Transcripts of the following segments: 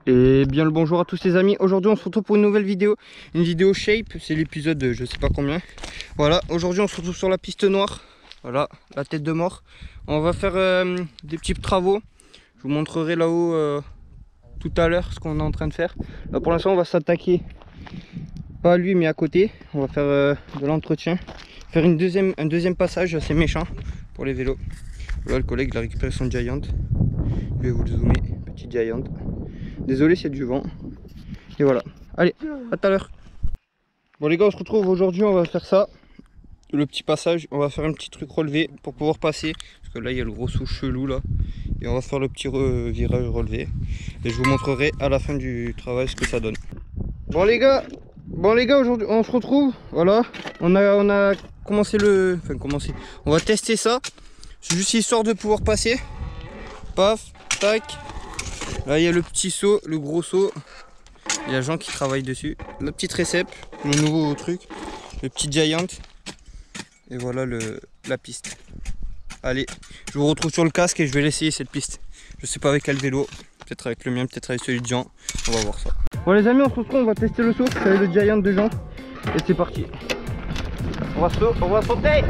Et bien le bonjour à tous les amis. Aujourd'hui on se retrouve pour une nouvelle vidéo. Une vidéo shape, c'est l'épisode je sais pas combien. Voilà, aujourd'hui on se retrouve sur la piste noire. Voilà, la tête de mort. On va faire des petits travaux. Je vous montrerai là-haut tout à l'heure ce qu'on est en train de faire. Là pour l'instant on va s'attaquer, pas à lui mais à côté. On va faire de l'entretien. Faire un deuxième passage assez méchant pour les vélos. Voilà, le collègue il a récupéré son Giant. Je vais vous le zoomer, petit Giant. Désolé s'il y a du vent. Et voilà. Allez, à tout à l'heure. Bon les gars, on se retrouve aujourd'hui, on va faire ça. Le petit passage, on va faire un petit truc relevé pour pouvoir passer. Parce que là, il y a le gros saut chelou là. Et on va faire le petit virage relevé. Et je vous montrerai à la fin du travail ce que ça donne. Bon les gars, aujourd'hui, on se retrouve. Voilà. On a commencé on va tester ça. C'est juste histoire de pouvoir passer. Paf, tac. Là il y a le petit saut, le gros saut. Il y a Jean qui travaille dessus. La petite récep, le nouveau truc. Le petit Giant. Et voilà la piste. Allez, je vous retrouve sur le casque et je vais l'essayer cette piste. Je sais pas avec quel vélo. Peut-être avec le mien, peut-être avec celui de Jean. On va voir ça. Bon les amis, on se retrouve, on va tester le saut avec le Giant de Jean. Et c'est parti. On va sauter.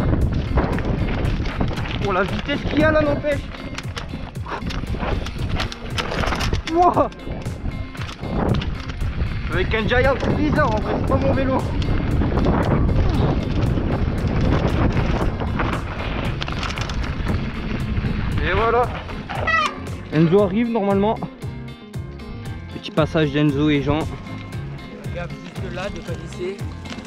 Oh la vitesse qu'il y a là n'empêche. Wow. Avec un Giant, c'est bizarre en vrai, c'est pas mon vélo. Et voilà. Enzo arrive normalement. Petit passage d'Enzo et Jean. Regarde juste là, de pas glisser.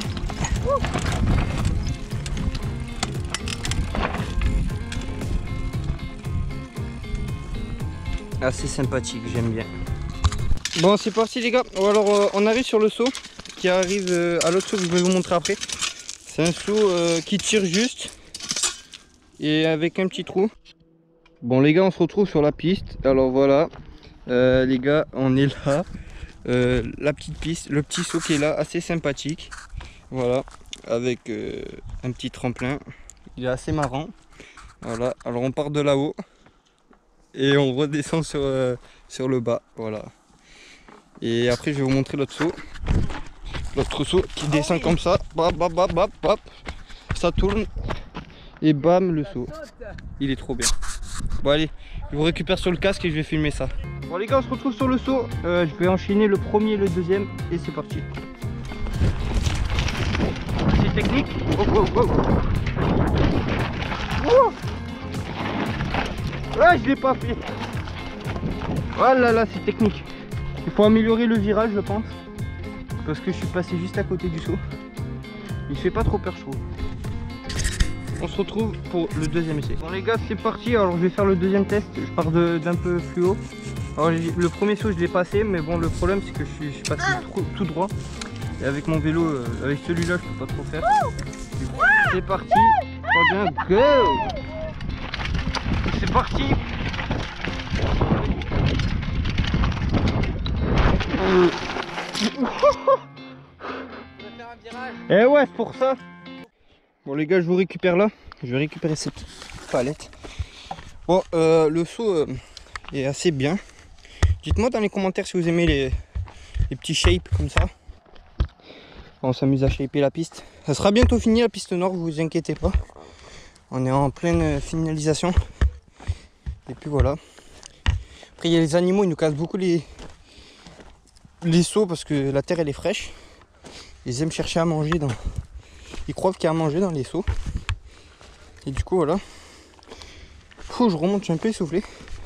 Assez sympathique, j'aime bien. Bon c'est parti les gars. Alors on arrive sur le saut qui arrive à l'autre saut que je vais vous montrer après. C'est un saut qui tire juste et avec un petit trou. Bon les gars, on se retrouve sur la piste. Alors voilà les gars, on est là. La petite piste, le petit saut qui est là, assez sympathique. Voilà, avec un petit tremplin. Il est assez marrant. Voilà, alors on part de là-haut et on redescend sur le bas. Voilà. Et après je vais vous montrer l'autre saut. L'autre saut qui descend comme ça. Bap, bap, bap, bap, bap. Ça tourne. Et bam, le saut. Il est trop bien. Bon allez, je vous récupère sur le casque et je vais filmer ça. Bon les gars, on se retrouve sur le saut. Je vais enchaîner le premier et le deuxième. Et c'est parti. C'est technique. Oh, oh, oh. Oh. Ouais, je l'ai pas fait. Oh là là, c'est technique. Il faut améliorer le virage je pense. Parce que je suis passé juste à côté du saut. Il fait pas trop peur je trouve. On se retrouve pour le deuxième essai. Bon les gars, c'est parti. Alors je vais faire le deuxième test. Je pars d'un peu plus haut. Alors le premier saut je l'ai passé. Mais bon le problème c'est que je suis passé tout droit. Et avec mon vélo, avec celui-là je peux pas trop faire. C'est parti. Bien, go. C'est parti. Eh ouais, c'est pour ça. Bon les gars, je vous récupère là. Je vais récupérer cette palette. Bon, le saut est assez bien. Dites-moi dans les commentaires si vous aimez les petits shapes comme ça. On s'amuse à shaper la piste. Ça sera bientôt fini la piste nord, vous inquiétez pas. On est en pleine finalisation. Et puis voilà. Après il y a les animaux, ils nous cassent beaucoup les sauts parce que la terre elle est fraîche. Ils aiment chercher à manger dans. Ils croient qu'il y a à manger dans les seaux. Et du coup voilà. Je remonte, je suis un peu essoufflé.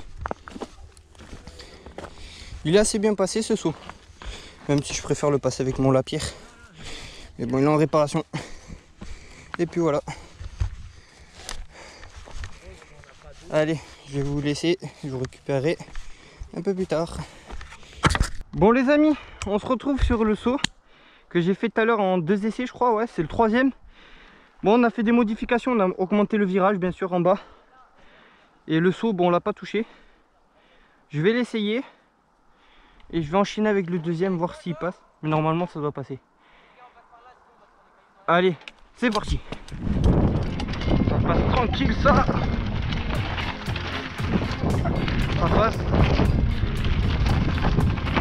Il est assez bien passé ce saut. Même si je préfère le passer avec mon lapierre. Mais bon, il est en réparation. Et puis voilà. Allez, je vais vous laisser. Je vous récupérerai un peu plus tard. Bon les amis, on se retrouve sur le saut que j'ai fait tout à l'heure en 2 essais je crois, ouais c'est le 3e. Bon on a fait des modifications, on a augmenté le virage bien sûr en bas. Et le saut, bon on l'a pas touché. Je vais l'essayer. Et je vais enchaîner avec le deuxième, voir s'il passe. Mais normalement ça doit passer. Allez, c'est parti. Ça passe tranquille ça. Ça passe.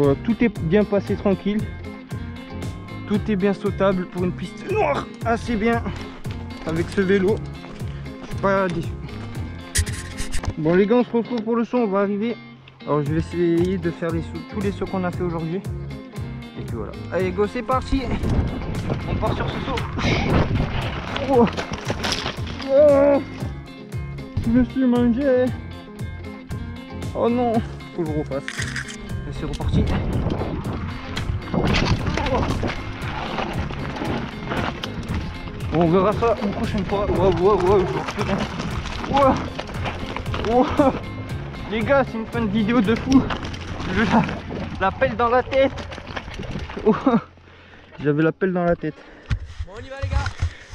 Voilà, tout est bien passé tranquille. Tout est bien sautable pour une piste noire. Assez bien avec ce vélo. Je suis pas déçu. Bon les gars, on se retrouve pour le saut, on va arriver. Alors je vais essayer de faire tous les sauts qu'on a fait aujourd'hui. Et puis voilà. Allez go, c'est parti. On part sur ce saut. Oh. Oh. Je me suis mangé. Oh non, faut que je refasse. Et c'est reparti. Oh. Bon, on verra ça une prochaine fois. Wow, les gars, c'est une fin de vidéo de fou. Je la pelle dans la tête. Oh. J'avais la pelle dans la tête. Bon, on y va les gars.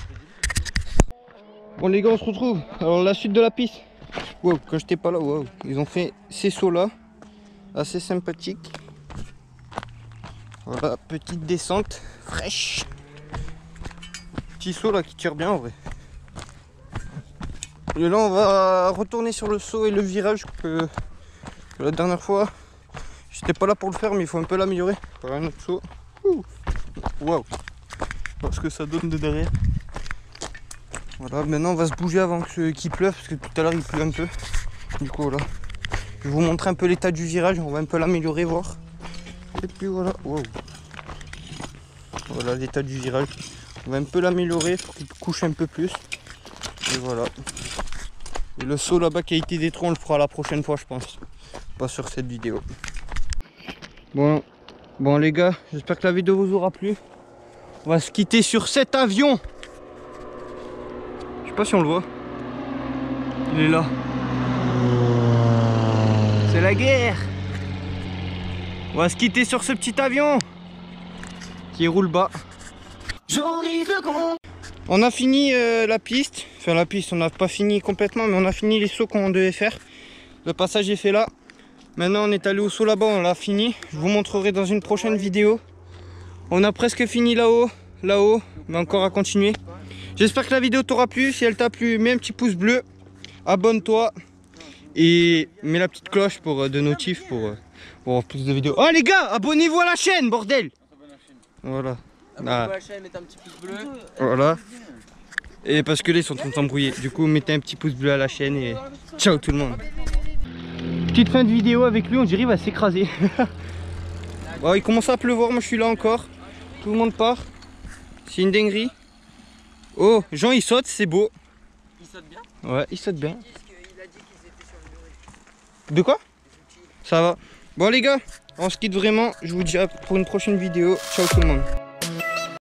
Bon les gars, on se retrouve. Alors la suite de la piste. Wow, quand j'étais pas là, wow. Ils ont fait ces sauts là. Assez sympathiques. Voilà, petite descente fraîche. Petit saut là qui tire bien en vrai. Et là on va retourner sur le saut et le virage que la dernière fois j'étais pas là pour le faire, mais il faut un peu l'améliorer. Voilà un autre saut. Waouh, parce que ça donne de derrière. Voilà, maintenant on va se bouger avant qu'il pleuve, parce que tout à l'heure il pleut un peu. Du coup voilà, je vais vous montrer un peu l'état du virage, on va un peu l'améliorer, voir. Et puis voilà, wow. Voilà l'état du virage. On va un peu l'améliorer pour qu'il couche un peu plus. Et voilà. Et le saut là-bas qui a été détruit, on le fera la prochaine fois je pense. Pas sur cette vidéo. Bon les gars, j'espère que la vidéo vous aura plu. On va se quitter sur cet avion. Je sais pas si on le voit. Il est là. C'est la guerre. On va se quitter sur ce petit avion qui roule bas. On a fini la piste. Enfin la piste, on n'a pas fini complètement, mais on a fini les sauts qu'on devait faire. Le passage est fait là. Maintenant on est allé au saut là-bas, on l'a fini. Je vous montrerai dans une prochaine vidéo. On a presque fini là-haut, mais encore à continuer. J'espère que la vidéo t'aura plu. Si elle t'a plu, mets un petit pouce bleu, abonne-toi et mets la petite cloche pour de notifs pour avoir plus de vidéos. Oh les gars, abonnez-vous à la chaîne, bordel. Voilà. Abonnez-vous à la chaîne, mettez un petit pouce bleu. Voilà. Et parce que là ils sont en train de s'embrouiller. Du coup mettez un petit pouce bleu à la chaîne et ciao tout le monde. Petite fin de vidéo avec lui, on dirait il va s'écraser. Bon, il commence à pleuvoir, moi je suis là encore. Tout le monde part. C'est une dinguerie. Oh, Jean il saute, c'est beau. Il saute bien. Ouais, il saute bien. Il a dit qu'ils étaient sur le durée. De quoi? Ça va. Bon les gars, on se quitte vraiment. Je vous dis à pour une prochaine vidéo. Ciao tout le monde.